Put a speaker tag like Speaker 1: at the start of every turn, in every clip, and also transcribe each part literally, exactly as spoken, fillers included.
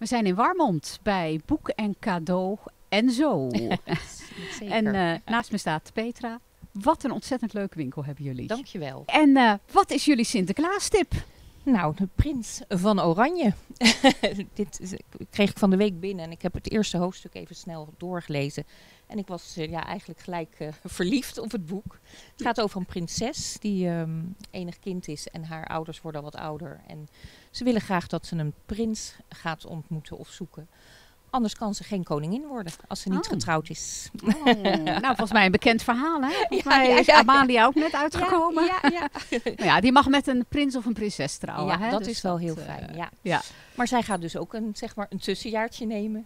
Speaker 1: We zijn in Warmond bij Boek en Cadeau en Zo. En uh, naast me staat Petra. Wat een ontzettend leuke winkel hebben jullie.
Speaker 2: Dankjewel.
Speaker 1: En uh, wat is jullie Sinterklaastip?
Speaker 2: Nou, de Prins van Oranje. Dit kreeg ik van de week binnen en ik heb het eerste hoofdstuk even snel doorgelezen. En ik was uh, ja, eigenlijk gelijk uh, verliefd op het boek. Het gaat over een prinses die um, enig kind is en haar ouders worden al wat ouder. En ze willen graag dat ze een prins gaat ontmoeten of zoeken. Anders kan ze geen koningin worden als ze niet oh. getrouwd is.
Speaker 1: Oh. Nou, volgens mij een bekend verhaal, hè? Volgens
Speaker 2: ja,
Speaker 1: mij
Speaker 2: ja,
Speaker 1: is
Speaker 2: ja,
Speaker 1: Amalia ja. ook net uitgekomen.
Speaker 2: Ja, ja, ja.
Speaker 1: Nou ja, die mag met een prins of een prinses trouwen.
Speaker 2: Ja,
Speaker 1: hè?
Speaker 2: dat
Speaker 1: dus
Speaker 2: is wel
Speaker 1: dat,
Speaker 2: heel
Speaker 1: uh,
Speaker 2: fijn. Ja.
Speaker 1: Ja.
Speaker 2: Maar zij gaat dus ook een, zeg maar, een tussenjaartje nemen.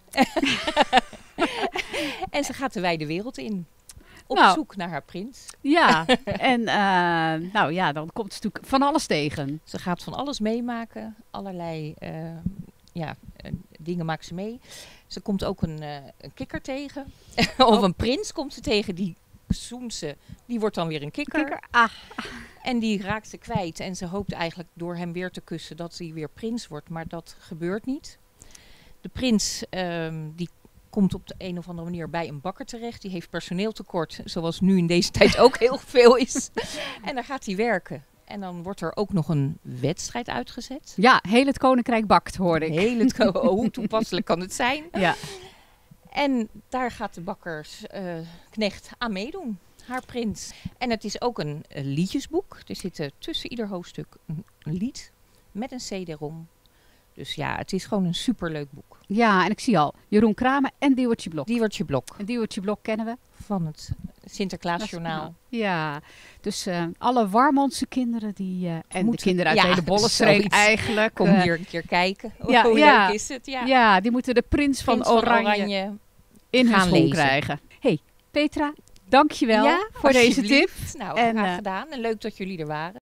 Speaker 2: En ze gaat de wijde wereld in. Op nou, zoek naar haar prins.
Speaker 1: Ja, en uh, nou ja, dan komt ze natuurlijk van alles tegen.
Speaker 2: Ze gaat van alles meemaken. Allerlei uh, ja, uh, dingen maakt ze mee. Ze komt ook een, uh, een kikker tegen. of oh. een prins komt ze tegen. Die zoent ze. Die wordt dan weer een kikker.
Speaker 1: kikker. Ah.
Speaker 2: En die raakt ze kwijt. En ze hoopt eigenlijk door hem weer te kussen dat hij weer prins wordt. Maar dat gebeurt niet. De prins um, die komt op de een of andere manier bij een bakker terecht. Die heeft personeeltekort, zoals nu in deze tijd ook heel veel is. En daar gaat hij werken. En dan wordt er ook nog een wedstrijd uitgezet.
Speaker 1: Ja, heel het koninkrijk bakt, hoor ik.
Speaker 2: Heel het ko- oh, hoe toepasselijk kan het zijn?
Speaker 1: Ja.
Speaker 2: En daar gaat de bakkersknecht uh, aan meedoen. Haar prins. En het is ook een, een liedjesboek. Er zit uh, tussen ieder hoofdstuk een, een lied met een C D-rom. Dus ja, het is gewoon een superleuk boek.
Speaker 1: Ja, en ik zie al Jeroen Kramer en Diewertje Blok.
Speaker 2: Diewertje Blok.
Speaker 1: En Diewertje Blok kennen we.
Speaker 2: Van het Sinterklaasjournaal.
Speaker 1: Ja, dus uh, alle Warmondse kinderen die, uh, en
Speaker 2: Moeten,
Speaker 1: de kinderen uit
Speaker 2: ja,
Speaker 1: de hele Bollenstreek eigenlijk.
Speaker 2: Kom
Speaker 1: uh,
Speaker 2: hier een keer kijken.
Speaker 1: Ja,
Speaker 2: Hoe
Speaker 1: ja,
Speaker 2: leuk is het? Ja.
Speaker 1: ja, die moeten de prins van,
Speaker 2: prins
Speaker 1: Oranje,
Speaker 2: van Oranje
Speaker 1: in hun schoen
Speaker 2: lezen.
Speaker 1: krijgen. Hey, Petra, dankjewel
Speaker 2: ja,
Speaker 1: voor deze tip.
Speaker 2: Nou,
Speaker 1: en,
Speaker 2: graag
Speaker 1: uh,
Speaker 2: gedaan. En leuk dat jullie er waren.